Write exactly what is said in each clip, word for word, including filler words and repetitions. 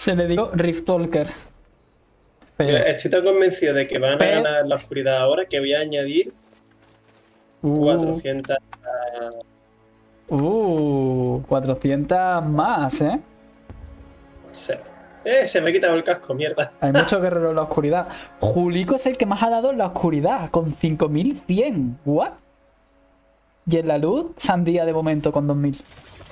Se le dio Rift Talker. Pero... Estoy tan convencido de que van Pero... a ganar la oscuridad ahora que voy a añadir uh, cuatrocientas... Uh, cuatrocientas más, ¿eh? Sí. Eh, se me ha quitado el casco, mierda. Hay muchos guerreros en la oscuridad. Julico es el que más ha dado en la oscuridad, con cinco mil cien. ¿What? Y en la luz, Sandía de momento con dos mil.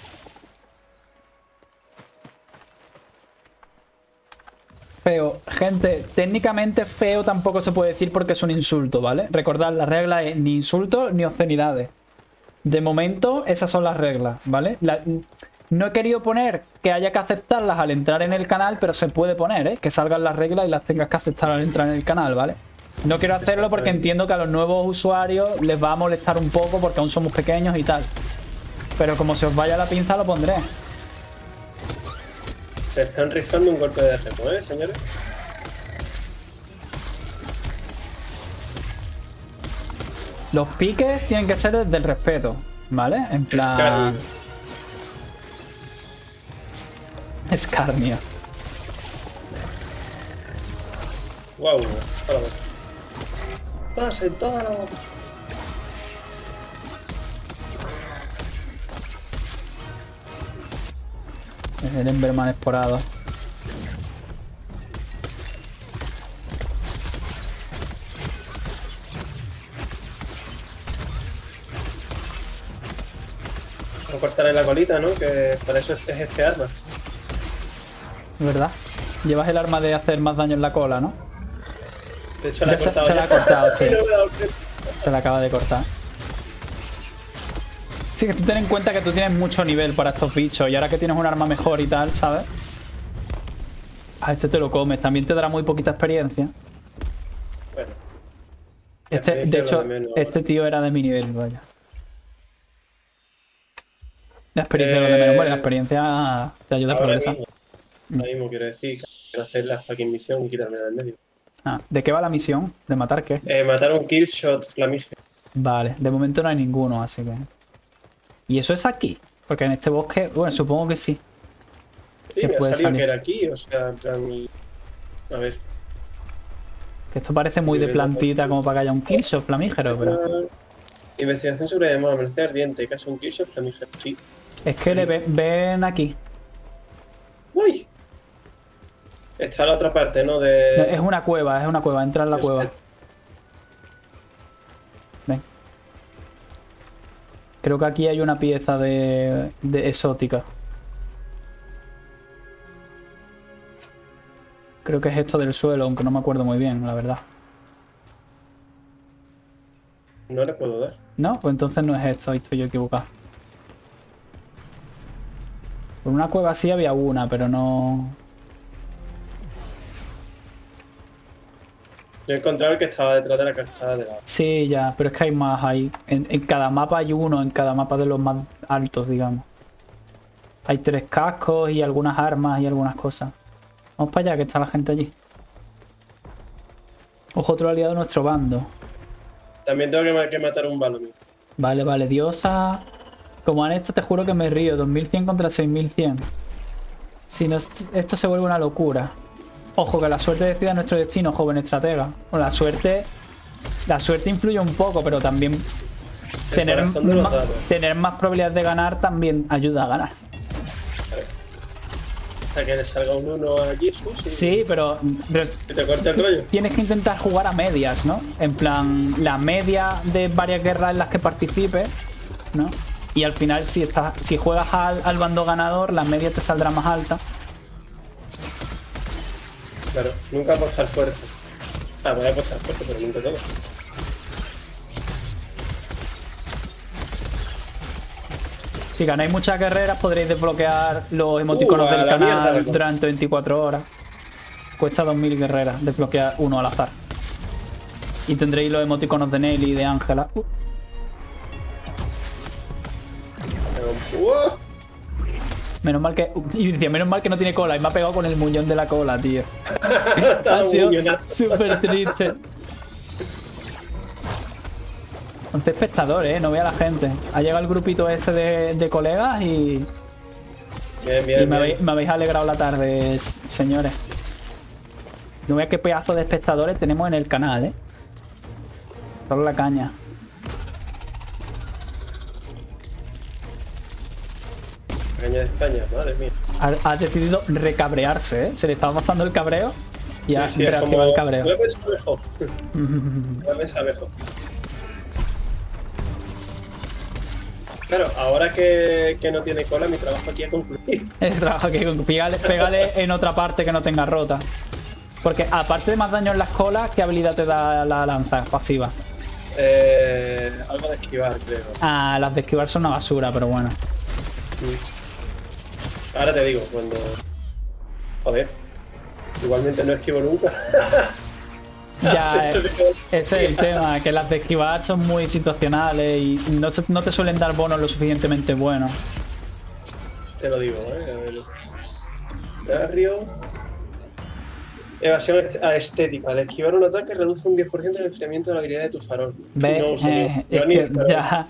Feo. Gente, técnicamente feo tampoco se puede decir porque es un insulto, ¿vale? Recordad, la regla es ni insultos ni obscenidades. De momento, esas son las reglas, ¿vale? La... No he querido poner que haya que aceptarlas al entrar en el canal, pero se puede poner, ¿eh? Que salgan las reglas y las tengas que aceptar al entrar en el canal, ¿vale? No quiero hacerlo porque entiendo que a los nuevos usuarios les va a molestar un poco porque aún somos pequeños y tal. Pero como se os vaya la pinza, lo pondré. Se están rifando un golpe de reto, ¿eh, señores? Los piques tienen que ser desde el respeto, ¿vale? En plan... Escarnia. Wow, toda la boca. Todas en toda la boca. Es el Emberman esporado. Vamos a cortarle la colita, ¿no? Que para eso es este arma. ¿Verdad? Llevas el arma de hacer más daño en la cola, ¿no? De hecho, la he cortado. Se, se la ha cortado, sí. No me he dado cuenta. Se la acaba de cortar. Sí, que tú ten en cuenta que tú tienes mucho nivel para estos bichos. Y ahora que tienes un arma mejor y tal, ¿sabes? A este te lo comes. También te dará muy poquita experiencia. Bueno. Este, de hecho, de este tío era de mi nivel, vaya. La experiencia eh, de menos. Bueno, la experiencia te ayuda a progresar. Mismo. Ahora mismo quiero decir que quiero hacer la fucking misión y quitarme del medio. Ah, ¿de qué va la misión? ¿De matar qué? Eh, matar un killshot flamígero. Vale, de momento no hay ninguno, así que... ¿Y eso es aquí? Porque en este bosque... Bueno, supongo que sí. Sí, me ha salido salir. Que era aquí, o sea, en plan... A ver... Esto parece muy de plantita como para que haya un killshot flamígero, pero... Investigación sobre amanecer ardiente, casi un killshot flamígero, sí. Es que le ven, ven aquí. ¡Uy! Está la otra parte, ¿no? De... Es una cueva, es una cueva. Entra en la Yo cueva. Sé. Ven. Creo que aquí hay una pieza de, de exótica. Creo que es esto del suelo, aunque no me acuerdo muy bien, la verdad. No le puedo dar. No, pues entonces no es esto, estoy yo equivocado. Por una cueva sí había una, pero no... Yo he encontrado el que estaba detrás de la cascada de lava. Sí, ya, pero es que hay más ahí. En, en cada mapa hay uno, en cada mapa de los más altos, digamos. Hay tres cascos y algunas armas y algunas cosas. Vamos para allá, que está la gente allí. Ojo, otro aliado de nuestro bando. También tengo que, que matar un balo mío. Vale, vale, diosa. Como han hecho, te juro que me río. dos mil cien contra seis mil cien. Si no, esto se vuelve una locura. Ojo, que la suerte decida nuestro destino, joven estratega. Bueno, la suerte... La suerte influye un poco, pero también... Tener, ma tener más probabilidades de ganar también ayuda a ganar. Hasta que le salga un uno a Jesus. Sí, sí pero... pero te corta el rollo. Tienes que intentar jugar a medias, ¿no? En plan, la media de varias guerras en las que participes, ¿no? Y al final, si, estás, si juegas al, al bando ganador, la media te saldrá más alta. Claro, nunca apostar fuerte. Ah, voy a apostar fuerte, pero nunca todo. Si ganáis muchas guerreras podréis desbloquear los emoticonos uh, del canal mierda, durante veinticuatro horas. Cuesta dos mil guerreras desbloquear uno al azar. Y tendréis los emoticonos de Nelly y de Ángela. Uh. Uh. Menos mal que... Y decía, menos mal que no tiene cola. Y me ha pegado con el muñón de la cola, tío. Ha sido súper triste. Once espectadores, ¿eh? No vea la gente. Ha llegado el grupito ese de, de colegas y... Bien, bien, Y me bien. habéis, me habéis alegrado la tarde, s- señores. No veas qué pedazo de espectadores tenemos en el canal, ¿eh? Solo la caña. Caña de España, madre mía. Ha, ha decidido recabrearse, ¿eh? Se le estaba pasando el cabreo y ha Sí, sí, es reactivado como... el cabreo. Voy a pensar mejor. Voy a pensar mejor. Claro, ahora que, que no tiene cola, mi trabajo aquí ha concluido. El trabajo que pégale, pégale en otra parte que no tenga rota. Porque aparte de más daño en las colas, ¿qué habilidad te da la lanza pasiva? Eh, algo de esquivar, creo. Ah, las de esquivar son una basura, pero bueno. Mm. Ahora te digo, cuando... Joder. Igualmente no esquivo nunca. Ya, eh, ese es el tema, que las de esquivar son muy situacionales y no, se- no te suelen dar bonos lo suficientemente buenos. Te lo digo, eh. A ver. Terrio. Evasión est- a estética. Al esquivar un ataque reduce un diez por ciento el enfriamiento de la habilidad de tu farol. ¿Ves? No, señor. Eh, Yo es ni que el farol. ya,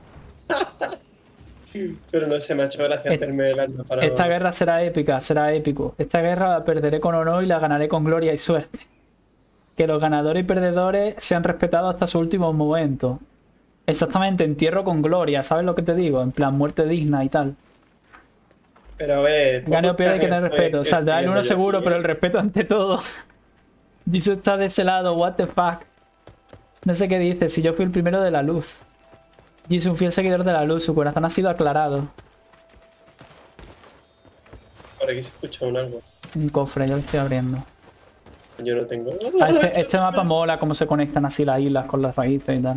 Pero no se me ha hecho gracia Es- hacerme el arma para... esta guerra será épica, será épico. Esta guerra la perderé con honor y la ganaré con gloria y suerte. Que los ganadores y perdedores sean respetados hasta su último momento. Exactamente, entierro con gloria, ¿sabes lo que te digo? En plan, muerte digna y tal. Pero a ver... Gane o pierda hay que tener estoy- respeto. estoy Saldrá el uno viendo yo seguro, aquí. pero el respeto ante todo. Jisoo está de ese lado, what the fuck. No sé qué dice, si yo fui el primero de la luz. Jisoo, un fiel seguidor de la luz, su corazón ha sido aclarado. Por aquí se escucha un algo. Un cofre, yo lo estoy abriendo. Yo no tengo... Ah, este, este mapa mola cómo se conectan así las islas con las raíces y tal.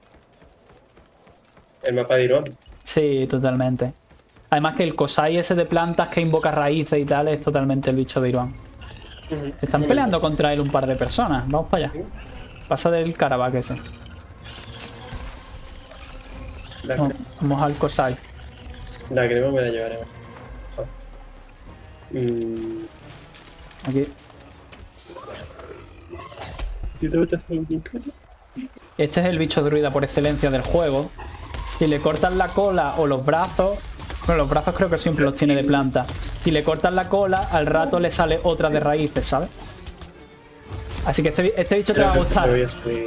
El mapa de Irón. Sí, totalmente. Además que el Kosai ese de plantas que invoca raíces y tal es totalmente el bicho de Irán. Están peleando contra él un par de personas. Vamos para allá. Pasa del Karabakh ese. La, Vamos, vamos al Kosai. la crema me la llevaré. Mm. Aquí. ¿Y te metes en un buque? Este es el bicho druida por excelencia del juego. Si le cortas la cola o los brazos... Bueno, los brazos creo que siempre los tiene de planta. Si le cortas la cola, al rato le sale otra de raíces, ¿sabes? Así que este, bi- este bicho te va a gustar. Me voy a subir.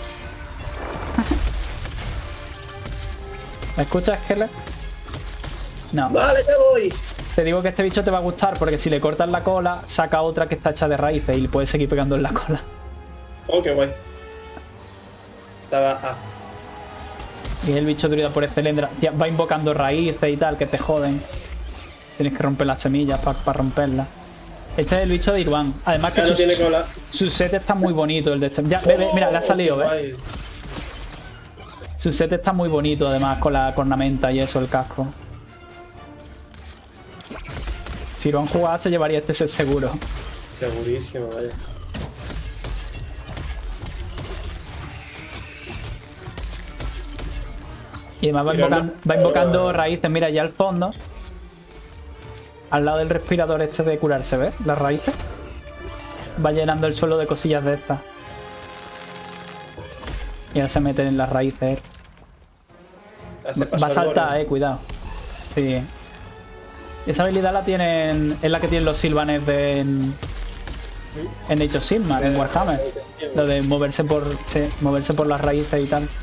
¿Me escuchas, Keller? No. Vale, ya voy. Te digo que este bicho te va a gustar porque si le cortas la cola, saca otra que está hecha de raíces y le puedes seguir pegando en la cola. Oh, qué guay. Estaba A. Y es el bicho druida por excelencia. Ya va invocando raíces y tal, que te joden. Tienes que romper las semillas para romperlas. Este es el bicho de Irwan. Además que Ya no su, tiene cola. su set está muy bonito, el de este. Ya, ve, ve, mira, le ha salido, Oh, qué ¿ves? guay. Su set está muy bonito, además, con la cornamenta y eso, el casco. Si Irwan jugaba, se llevaría este set seguro. Segurísimo, vaya. Y además va Mira, invocando, no. va invocando raíces. Mira, ya al fondo. Al lado del respirador este de curarse, ¿ves? Las raíces. Va llenando el suelo de cosillas de estas. Y ahora se meten en las raíces. Hace Va pasar a saltar, bola. eh, cuidado. Sí. Esa habilidad la tienen. Es la que tienen los Sylvanes de. En, en Age of Sigmar, en Warhammer. Lo de moverse por. Sí, moverse por las raíces y tal.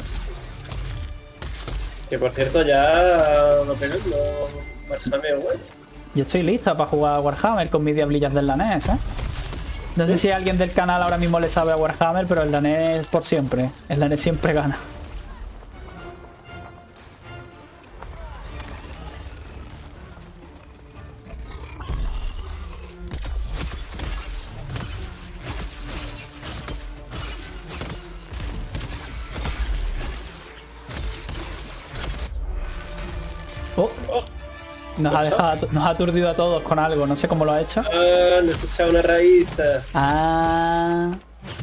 Que por cierto, ya lo pegan los Warhammer, güey. Yo estoy lista para jugar a Warhammer con mis diablillas del danés, ¿eh? No sé si alguien del canal ahora mismo le sabe a Warhammer, pero el danés por siempre. El danés siempre gana. Oh, Oh, nos ha dejado, nos ha aturdido a todos con algo, no sé cómo lo ha hecho. ah, les he echado una raíz. Ah,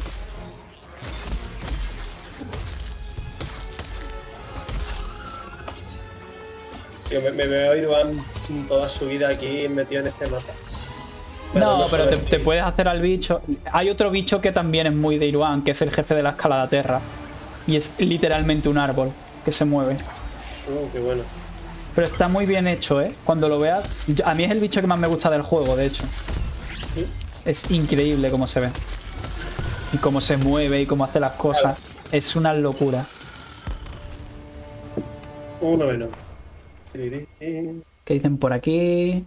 Tío, me, me veo a Irwan toda su vida aquí metido en este mapa. no, pero solo te, este. te puedes hacer al bicho. Hay otro bicho que también es muy de Iruan, que es el jefe de la escalada Terra. Y es literalmente un árbol que se mueve. Uh, qué bueno. Pero está muy bien hecho, ¿eh? Cuando lo veas... yo- a mí es el bicho que más me gusta del juego, de hecho. ¿Sí? Es increíble cómo se ve. Y cómo se mueve y cómo hace las cosas. Es una locura. Uno menos. ¿Qué dicen por aquí?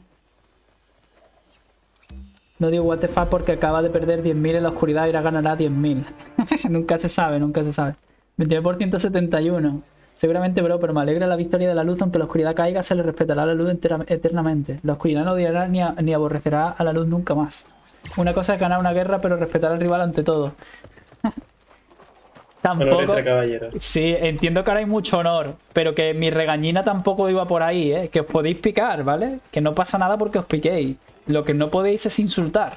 No digo what the fuck porque acaba de perder diez mil en la oscuridad y ahora ganará diez mil. Nunca se sabe, nunca se sabe. veintinueve por ciento setenta y uno. Seguramente, bro, pero me alegra la victoria de la luz. Aunque la oscuridad caiga, se le respetará la luz entera- eternamente. La oscuridad no odiará ni, a- ni aborrecerá a la luz nunca más. Una cosa es ganar una guerra, pero respetar al rival ante todo. Honor Tampoco... entre caballeros. Sí, entiendo que ahora hay mucho honor, pero que mi regañina tampoco iba por ahí, ¿eh? Que os podéis picar, ¿vale? Que no pasa nada porque os piquéis. Lo que no podéis es insultar.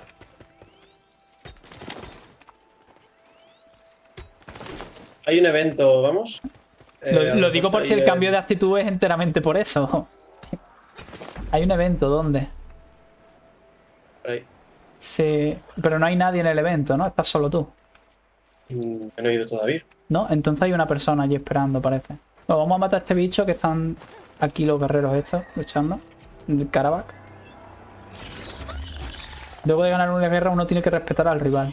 Hay un evento, ¿vamos? Lo, Eh, a lo lo digo mejor por si ahí el en- cambio de actitud es enteramente por eso. Hay un evento, ¿dónde? por ahí. Sí, pero no hay nadie en el evento, ¿no? Estás solo tú. Mm, No he ido todavía. ¿No? Entonces hay una persona allí esperando, parece. Bueno, vamos a matar a este bicho que están aquí los guerreros estos, luchando. El Karabakh. Luego de ganar una guerra uno tiene que respetar al rival.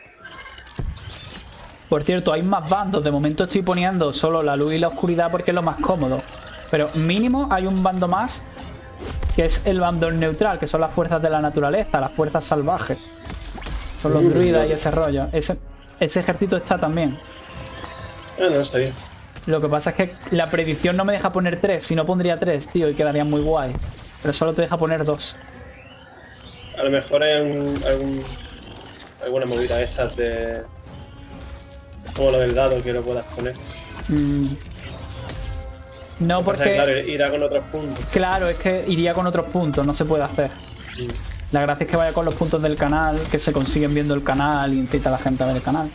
Por cierto, hay más bandos. De momento estoy poniendo solo la luz y la oscuridad porque es lo más cómodo. Pero mínimo hay un bando más, que es el bando neutral, que son las fuerzas de la naturaleza, las fuerzas salvajes. Son los druidas y ese rollo. Ese, ese ejército está también. Ah, no, está bien. Lo que pasa es que la predicción no me deja poner tres. Si no pondría tres, tío, y quedaría muy guay. Pero solo te deja poner dos. A lo mejor hay un- algún, alguna movida de estas de... Como lo del dado que lo puedas poner. Mm. No, O sea, porque... claro, irá con otros puntos. Claro, es que iría con otros puntos. No se puede hacer. Mm. La gracia es que vaya con los puntos del canal, que se consiguen viendo el canal y incita a la gente a ver el canal.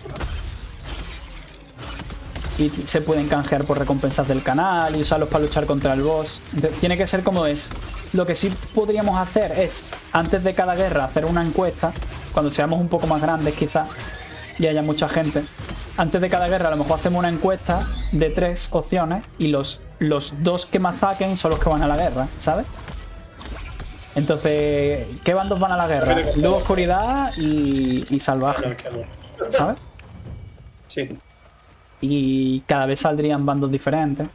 Y se pueden canjear por recompensas del canal y usarlos para luchar contra el boss. Entonces, tiene que ser como es. Lo que sí podríamos hacer es, antes de cada guerra, hacer una encuesta. Cuando seamos un poco más grandes quizás y haya mucha gente. Antes de cada guerra a lo mejor hacemos una encuesta de tres opciones y los, los dos que más saquen son los que van a la guerra, ¿sabes? Entonces, ¿qué bandos van a la guerra? Luz, oscuridad y, y Ah, salvaje, no, que amor. ¿sabes? Sí. Y cada vez saldrían bandos diferentes.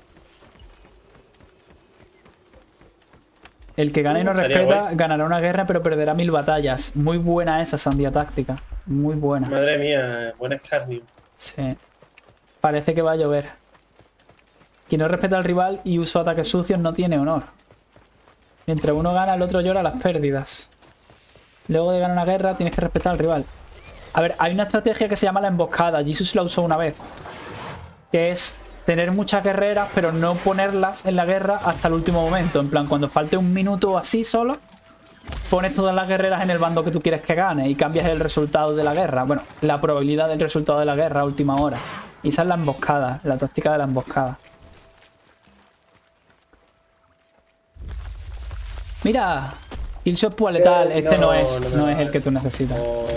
El que gane y no Estaría respeta guay. ganará una guerra pero perderá mil batallas. Muy buena esa sandía táctica. Muy buena. Madre mía, buen escarnio. Sí. Parece que va a llover. Quien no respeta al rival y usa ataques sucios no tiene honor. Mientras uno gana, el otro llora las pérdidas. Luego de ganar una guerra tienes que respetar al rival. A ver, hay una estrategia que se llama la emboscada. Jesus la usó una vez. Que es tener muchas guerreras, pero no ponerlas en la guerra hasta el último momento. En plan, cuando falte un minuto o así solo, pones todas las guerreras en el bando que tú quieres que gane y cambias el resultado de la guerra. Bueno, la probabilidad del resultado de la guerra a última hora. Y esa es la emboscada, la táctica de la emboscada. Mira, Killshot Pua letal. Eh, Este no, no, es, no no, me es vale. el que tú necesitas. Oh.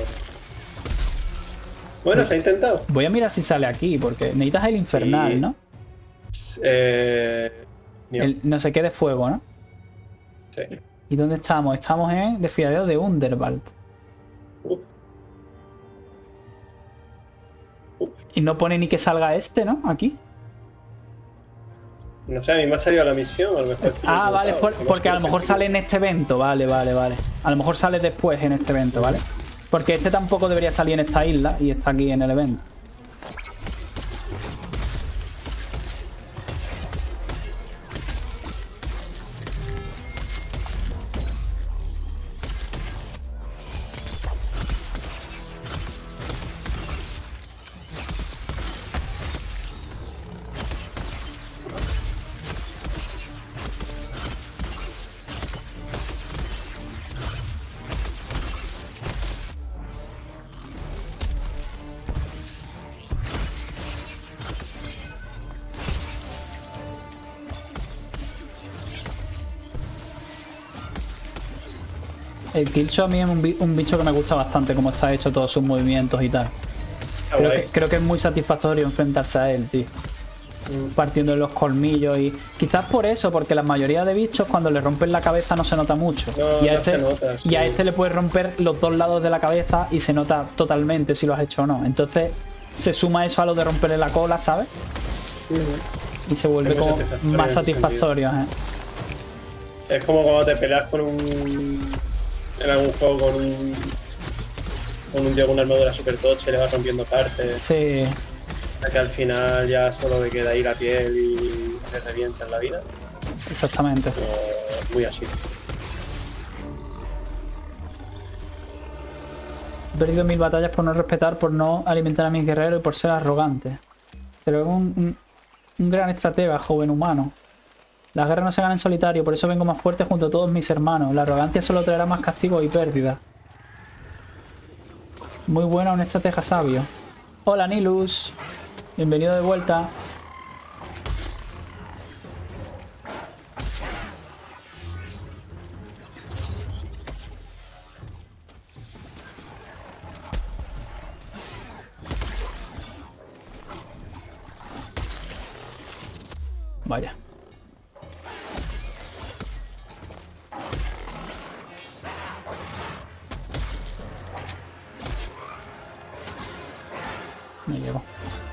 Bueno, se ha intentado. Voy a mirar si sale aquí, porque necesitas el infernal, Sí. ¿no? Eh... Nio. El no sé qué de fuego, ¿no? Sí. ¿Y dónde estamos? Estamos en Desfiladero de Underwald. Uf. Uf. Y no pone ni que salga este, ¿no? Aquí. No sé, a mí me ha salido la misión, a lo mejor. estoy Ah, vale, equivocado, por- no porque sé. a lo mejor sale en este evento. Vale, vale, vale. A lo mejor sale después en este evento, ¿vale? Porque este tampoco debería salir en esta isla y está aquí en el evento. El Killshot a mí es un, bi- un bicho que me gusta bastante cómo está hecho todos sus movimientos y tal. Está Creo guay. que, creo que es muy satisfactorio enfrentarse a él, tío. partiendo los colmillos y quizás por eso, porque la mayoría de bichos cuando le rompen la cabeza no se nota mucho. No, y, a no este, se nota, sí. y a este le puedes romper los dos lados de la cabeza y se nota totalmente si lo has hecho o no. Entonces se suma eso a lo de romperle la cola, ¿sabes? Uh-huh. Y se vuelve como satisfactorio más en ese satisfactorio. ¿eh? Es como cuando te peleas con un... en algún juego con un... con un tío con una armadura super tocha y le vas rompiendo partes. Sí. Que al final ya solo le queda ahí la piel y le revienta en la vida. Exactamente. O muy así. He perdido mil batallas por no respetar, por no alimentar a mis guerreros y por ser arrogante. Pero es un, un, un gran estratega, joven humano. Las guerras no se ganan en solitario, por eso vengo más fuerte junto a todos mis hermanos. La arrogancia solo traerá más castigo y pérdida. Muy buena, un estratega sabio. Hola, Nilus. Bienvenido de vuelta. Vaya. No llego.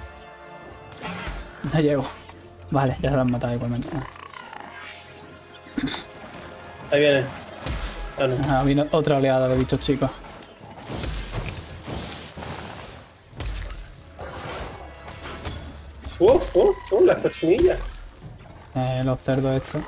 No llego. Vale, ya se lo han matado igualmente. Ahí viene. Ah, no. Ah, vino otra oleada de bichos chicos. ¡Uh! ¡Uh! ¡Uh! Las cochinillas. Eh, los cerdos estos.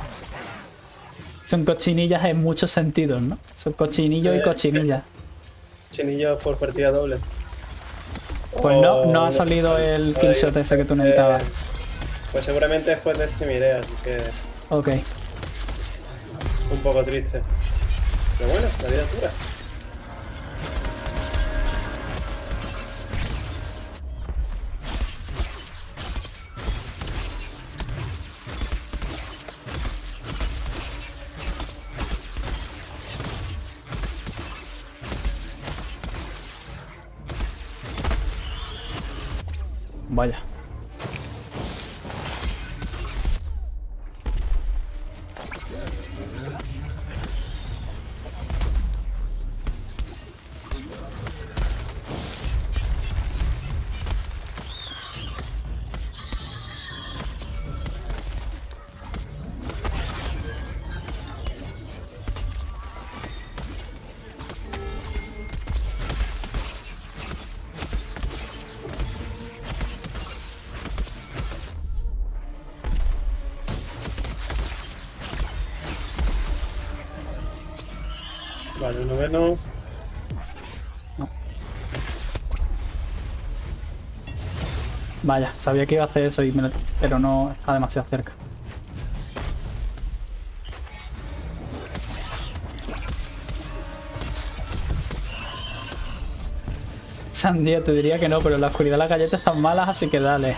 Son cochinillas en muchos sentidos, ¿no? Son cochinillos y cochinillas. Cochinillos por partida doble. Pues no, Oh, no ha salido el killshot ese que tú Eh, necesitabas. Pues seguramente después de este miré, así que Ok. un poco triste. Pero bueno, la vida es dura. Vaya. Vale, uno menos. Vaya, sabía que iba a hacer eso, y me lo... pero no está demasiado cerca. Sandía, te diría que no, pero en la oscuridad las galletas están malas, así que dale.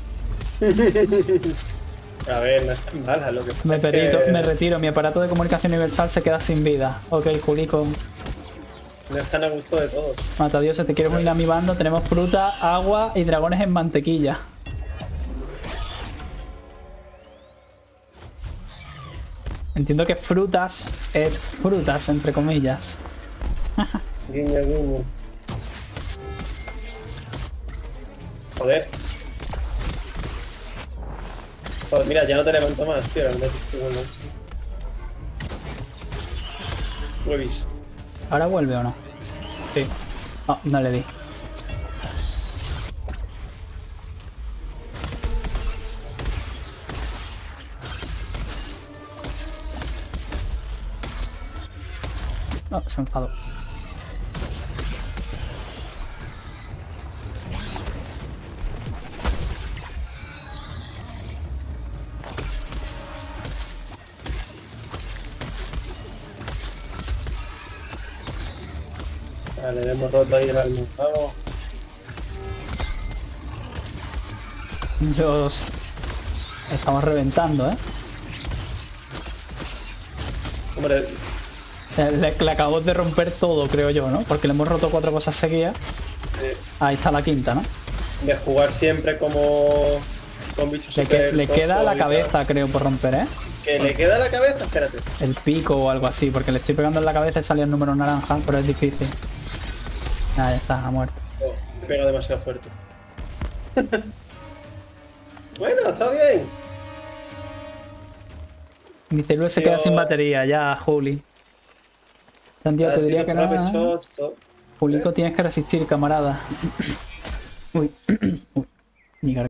A ver, no es tan mala lo que pasa Me es perito, que me retiro, mi aparato de comunicación universal se queda sin vida. Ok, Culico. no están a gusto de todos. Matadios, si te quieres unir a mi bando, tenemos fruta, agua y dragones en mantequilla. Entiendo que frutas es frutas, entre comillas. Guiño, guiño. Joder. Joder, mira, ya no te levanto más, tío. La verdad es que bueno. Lo he visto. ¿Ahora vuelve o no? Sí. Oh, no le di. Oh, se enfadó. Vale, le hemos roto ahí el almohado. Los estamos reventando, ¿eh? Hombre, Le, le acabamos de romper todo, creo yo, ¿no? Porque le hemos roto cuatro cosas seguidas. eh, Ahí está la quinta, ¿no? de jugar siempre como Con bichos Le, que- super le queda tochos la y cabeza, tal. creo, por romper, ¿eh? ¿Que le queda la cabeza? Espérate. El pico o algo así, porque le estoy pegando en la cabeza y salía el número naranja, pero es difícil. Ah, ya está, ha muerto. Oh, me pega demasiado fuerte. Bueno, está bien. Mi celular se Tío. queda sin batería, ya, Juli. Santiago, Ha te diría sido que no. provechoso. Julico, tienes que resistir, camarada. Uy. Uy. Mi garganta.